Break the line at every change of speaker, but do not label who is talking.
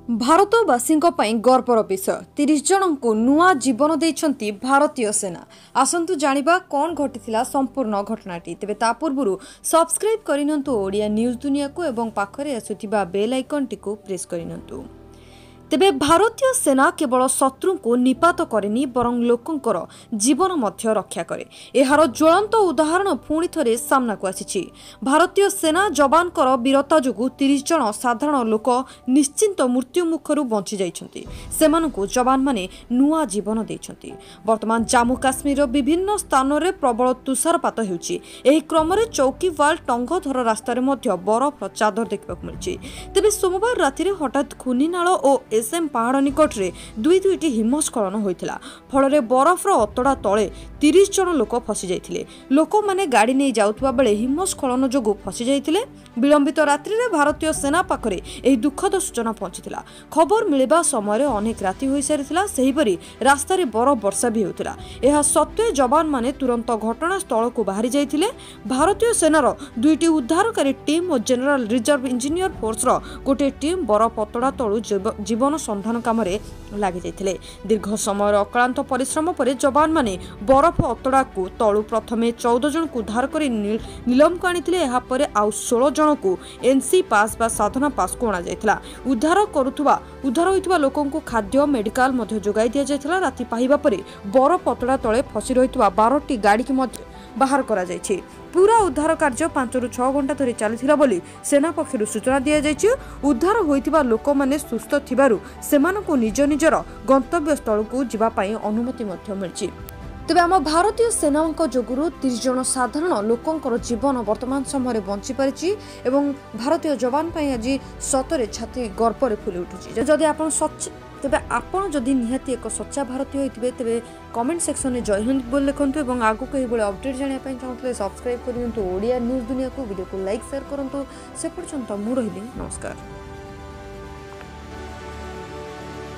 भारतवासी गर्वर विषय 30 जन को नुआ जीवन देइछंती भारतीय सेना। आसंतु जानिबा कौन घटिथिला संपूर्ण घटनाटी। तेबे ता पूर्व सब्सक्राइब करिनंतु ओडिया न्यूज दुनिया को एवं पाखरे आसुथिबा बेल आइकन टिको प्रेस करिनंतु। तेबे भारतीय सेना केवल शत्रु को निपात करेनी बरं लोकंकर जीवन मध्य रक्षा करे। एहार ज्वलंत उदाहरण पुणी थरे सामना को आसिछि। भारतीय सेना जवानकर वीरता जोगु 30 जन साधारण लोक निश्चिंत मृत्यु मुखरु बंची जाइछंती। सेमानकु जवान माने नुआ जीवन देइछंती। वर्तमान जम्मू काश्मीर विभिन्न स्थान रे प्रबल तुषारपात हेउछि। एही क्रम रे चौकीवाल टंगधर रास्ता रे मध्य बरफ चादर देखबाक मिलछि। तेबे सोमवार राति रे हठात खुनीनाळ ओ एसएम पहाड़ निकट रे दुईटी हिमस्खलन होइथिला। फଳରେ बरफर अतड़ा तले 30 जन लोक फसी जाइथिले। लोक माने गाड़ी नै जाउथबा बेले हिमस्खलन जोगु फसी जाइथिले। विलंबित रात्रि रे भारतीय सेना पाखरे एही दुखद सूचना पहुंचिथिला। खबर मिलिबा समय अनेक राति होई सारिथिला। सेहिपरि रास्ता रे बरफ वर्षा भी होतिला। एहा सत्वे जवान माने तुरंत घटनास्थल को बाहरी जाइथिले। भारतीय सेनार दुईटी उद्धारकारी टीम और जनरल रिजर्व इंजीनियर फोर्स रो गोटे टीम बरफ अतड़ा तळु जीवन सन्धान काम लगी जाइथिले। दीर्घ समय अक्लांत परिश्रम पर जवान माने बरफ अतड़ा को तलु प्रथमे 14 जन को उद्धार कर नीलम को आनी। आउ 16 जन को एनसी पास बा साधना पास को अणा जाइथिला। उद्धार होइथिबा लोकन को खाद्य मेडिकल मध्य जोगाई दिया जाइथिला। राति पाहिबा परे बरफ अतड़ा तले फसी रहितबा 12टी गाड़ी की मध्य बाहर करा जाइछि। पूरा उद्धार कार्य 5 ରୁ 6 घंटा धरी चलीथिला बोली सेना पक्षरु सूचना दिया जाइछि। उद्धार होइथिबा लोक माने सुस्थ थिबारु सेमानकु निज निजर गंतव्य स्थल को जिबा पई अनुमति मध्य मिलछि। तेबे आम भारतीय सेना जोगुरु 30 जन साधारण लोकंकर जीवन वर्तमान समय बंची पारिछि एवं भारतीय जवान पई आज सतरे छाती गर्व फुली उठुछि। जदि आपण तेबे आपण जदि निहाती एक सच्चा भारतीय होइतिबे तेबे कमेंट सेक्शन में जय हिंद बोल लिखंतु एवं आगु कहि बोले अपडेट जानिया पई चाहतले सब्सक्राइब करियंतु ओडिया न्यूज दुनिया को वीडियो को लाइक शेयर करंतु। से पर्यंत मु रहिली नमस्कार।